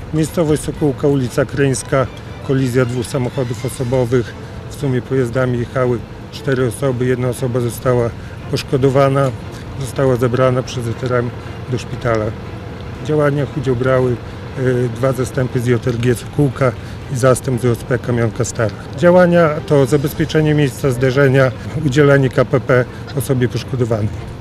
Miejscowość Sokółka, ulica Kryńska, kolizja dwóch samochodów osobowych. W sumie pojazdami jechały 4 osoby, jedna osoba została poszkodowana, została zabrana przez weteran do szpitala. W działaniach udział brały 2 zastępy z JRG Sokółka i zastęp z OSP Kamionka Stara. Działania to zabezpieczenie miejsca zdarzenia, udzielanie KPP osobie poszkodowanej.